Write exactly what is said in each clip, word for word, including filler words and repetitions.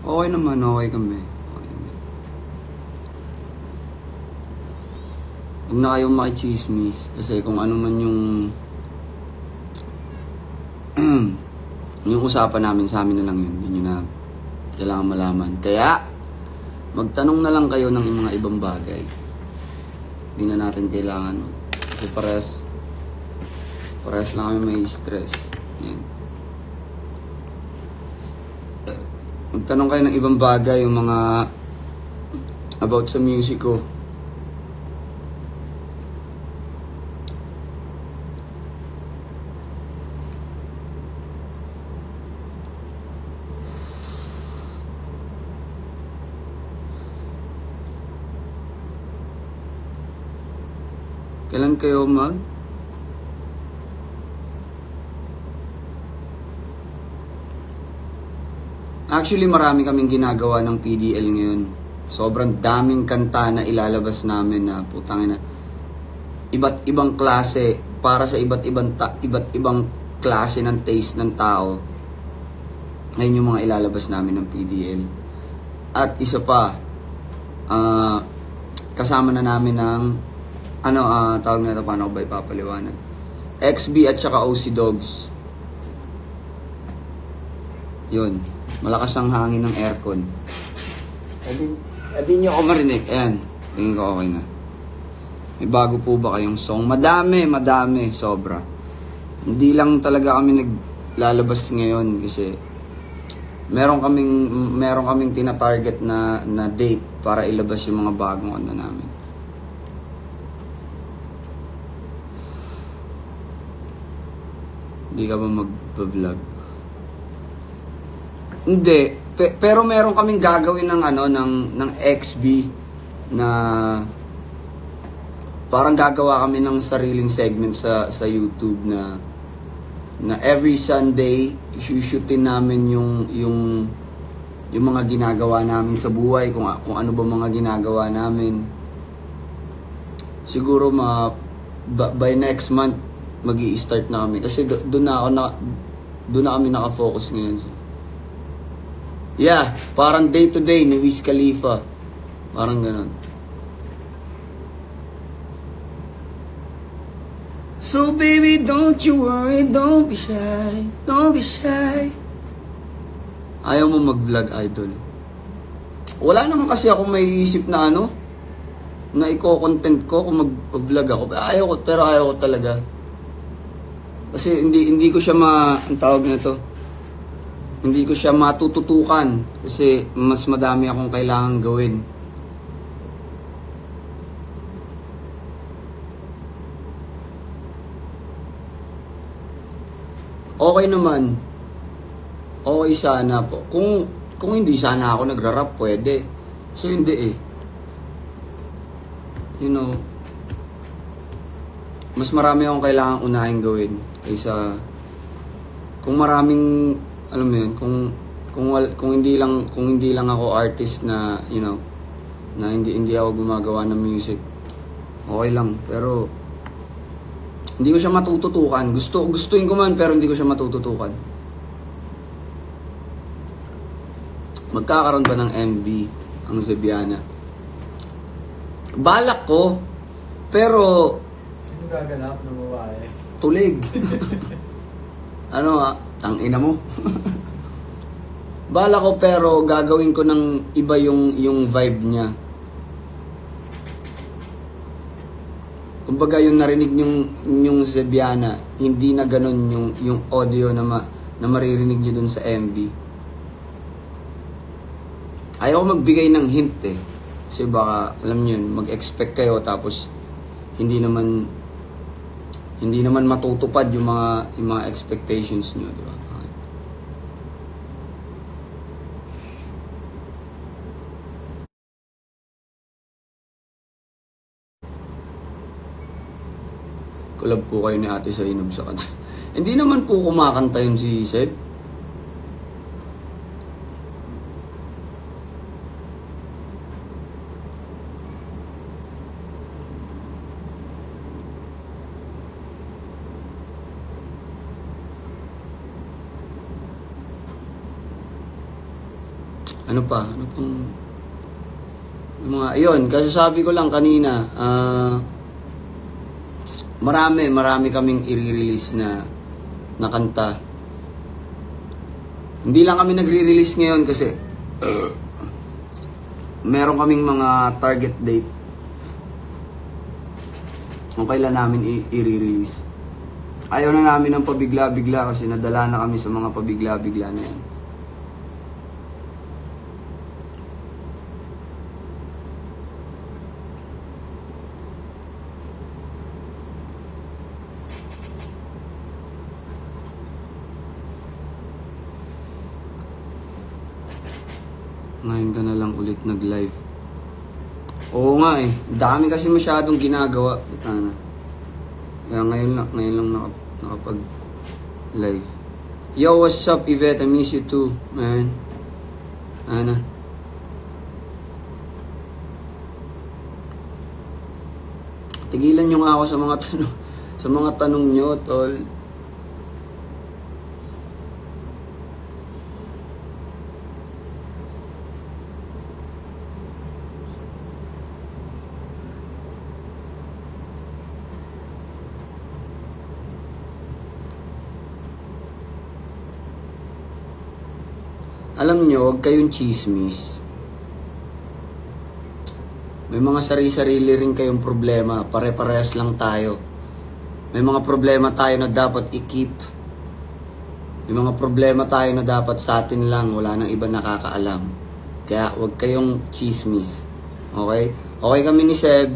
Okay naman, okay kami. Okay kami. Huwag na kayong makichismis. Kasi kung ano man yung yung usapan namin sa amin na lang yun. Yun yun na kailangan malaman. Kaya, magtanong na lang kayo ng mga ibang bagay. Hindi na natin kailangan. Kasi pares, pares lang kami may stress. Yan. Magtanong kayo ng ibang bagay, yung mga about sa music ko. Kailan kayo mag? Actually, marami kaming ginagawa ng P D L ngayon. Sobrang daming kanta na ilalabas namin na putang ina. Iba't ibang klase para sa iba't ibang ta- iba't ibang klase ng taste ng tao. Ngayon yung mga ilalabas namin ng P D L. At isa pa, uh, kasama na namin ng ano, uh, tawag na ito, paano ko ba ipapaliwanag? X B at saka O C Dogs. Yun. Malakas ang hangin ng aircon. Adi, adi nyo ako marinig. Ayan. Tingin ko okay na. May bago po ba kayong song? Madami, madami. Sobra. Hindi lang talaga kami naglalabas ngayon kasi meron kaming, meron kaming tina-target na, na date para ilabas yung mga bagong ano namin. Hindi ka ba mag-vlog? Hindi. Pe pero meron kaming gagawin ng ano ng ng X B na parang gagawa kami ng sariling segment sa sa YouTube na na every Sunday i-shootin namin yung yung yung mga ginagawa namin sa buhay, kung kung ano ba mga ginagawa namin. Siguro ma by next month magi-start na kami kasi doon na ako na doon na kami naka-focus ngayon. Yeah, parang day to day ni Wiz Khalifa. Parang ganun. So baby, don't you worry, don't be shy, don't be shy. Ayaw mo mag-vlog, idol? Wala naman kasi ako may isip na ano, na i-content ko kung mag-vlog ako. Ayaw ko, pero ayaw ko talaga. Kasi hindi hindi ko siya ma, ang tawag na to, hindi ko siya matututukan kasi mas madami akong kailangan gawin. Okay naman. Okay sana po. Kung kung hindi sana ako nagra-rap, pwede. So hindi eh. You know, mas marami akong kailangan unahin gawin kaysa kung maraming, alam mo yun, kung kung kung hindi lang kung hindi lang ako artist na, you know, na hindi hindi ako gumagawa ng music, okay lang, pero hindi ko siya matututukan. Gusto gustuin ko man pero hindi ko siya matututukan. Magkakaroon ba ng M V ang Zebiana? Balak ko, pero sino gaganap ng babae? tulig. Ano ah, tangina mo. Bala ko pero gagawin ko ng iba yung yung vibe niya. Kumbaga yung narinig yung yung Zebiana, hindi na ganun yung yung audio na ma, na maririnig niyo dun sa M V. Ayaw ko magbigay ng hint eh. Kasi baka alam niyo yun, mag-expect kayo tapos hindi naman hindi naman matutupad yung mga yung mga expectations niyo, di ba? Collab po kayo ni Ate Zainab sa kanya. Hindi naman po kumakanta yun si Seb. Ano pa? Ano pang... Mga, yun, kasi sabi ko lang kanina, ah... marami, marami kaming i-release na, na kanta. Hindi lang kami nagre-release ngayon kasi uh, meron kaming mga target date kung kailan namin i- i-release. Ayaw na namin ng pabigla-bigla kasi nadala na kami sa mga pabigla-bigla na yan. Ngayon ka na lang ulit nag-live. Oo nga eh. Dami kasi masyadong ginagawa. Puta na. Kaya ngayon lang, ngayon lang nakap nakapag-live. Yo, what's up, Yvette? I miss you too, man. Ana. Tigilan nyo nga ako sa mga tanong, sa mga tanong nyo, tol. Alam nyo, huwag kayong chismis. May mga sarili-sarili rin kayong problema. Pare-parehas lang tayo. May mga problema tayo na dapat i-keep. May mga problema tayo na dapat sa atin lang. Wala nang iba nakakaalam. Kaya huwag kayong chismis. Okay? Okay kami ni Seb.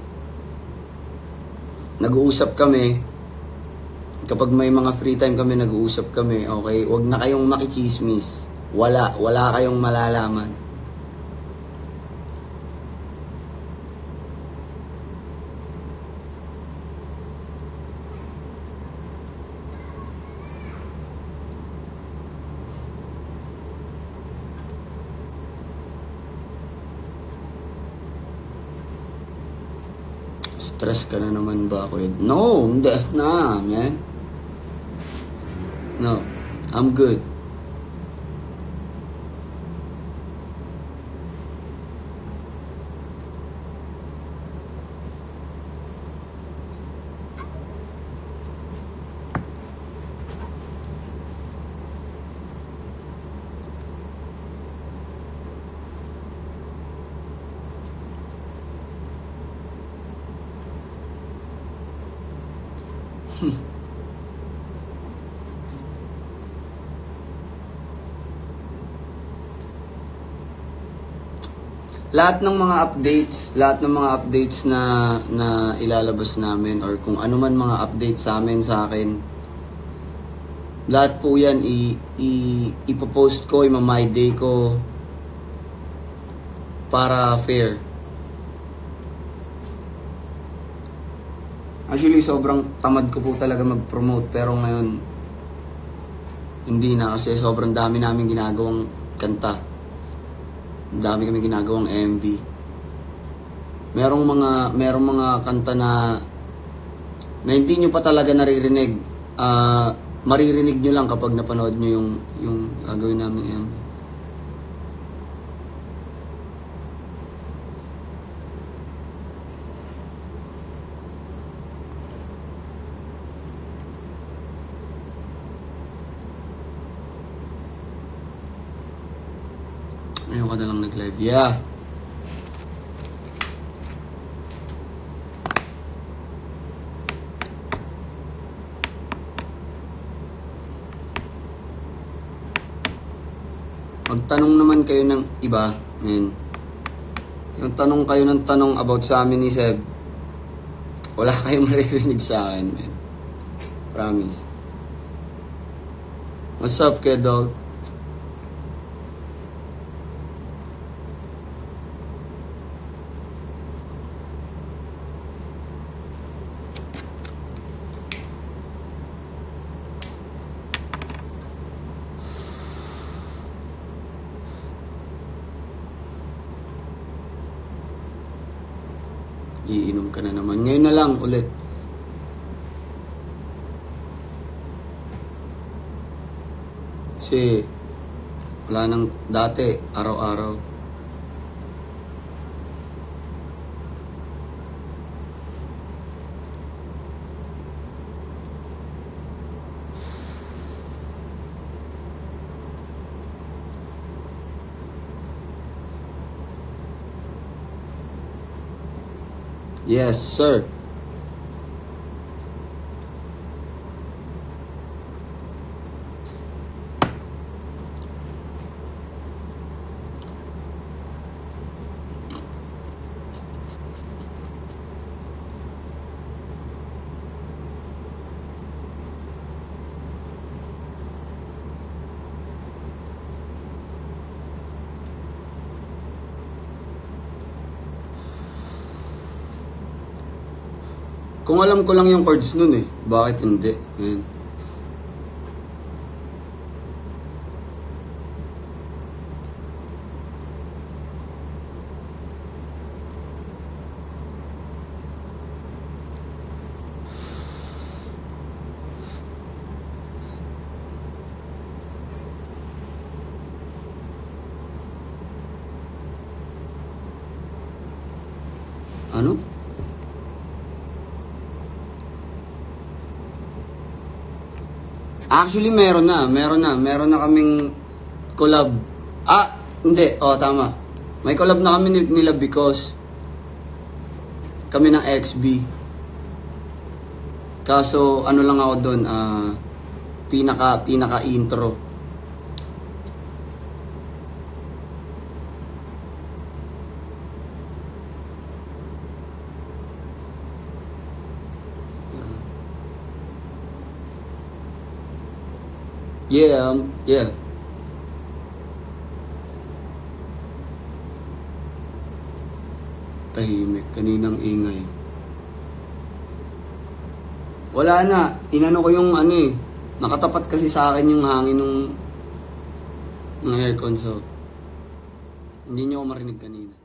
Nag-uusap kami. Kapag may mga free time kami, nag-uusap kami. Okay? Huwag na kayong makichismis. Wala, wala kayong malalaman. Stress ka na naman ba ako? No, hindi na, man. No, I'm good. Lahat ng mga updates, lahat ng mga updates na na ilalabas namin or kung ano man mga updates sa amin sa akin, lahat po 'yan i, i ipopost ko, i-my day ko para fair. Actually, sobrang tamad ko po talaga mag-promote pero ngayon hindi na kasi sobrang dami namin ginagawang kanta. Ang dami kami ginagawang M V. Merong mga merong mga kanta na na hindi nyo pa talaga naririnig. Ah, uh, maririnig nyo lang kapag napanood nyo yung yung gagawin namin M V. Ngayon ka na lang nag-live. Yeah. Magtanong naman kayo ng iba, men. Yung tanong kayo ng tanong about sa amin ni Seb, wala kayong maririnig sa akin, men. Promise. What's up, kid dog? Iinom ka na naman. Ngayon na lang ulit. Kasi Wala nang dati, araw-araw. Yes, sir. Kung alam ko lang yung chords nun eh, bakit hindi? Ayan. Ano? Actually, meron na. Meron na. Meron na kaming collab. Ah, hindi. Oh, tama. May collab na kami ni- nila because kami ng X B. Kaso, ano lang ako doon, ah, pinaka, pinaka intro. Yeah, um, yeah. Tahimik, kaninang ingay. Wala na, inano ko yung ano eh. Nakatapat kasi sa akin yung hangin ng ng aircon, so hindi niyo ako marinig kanina.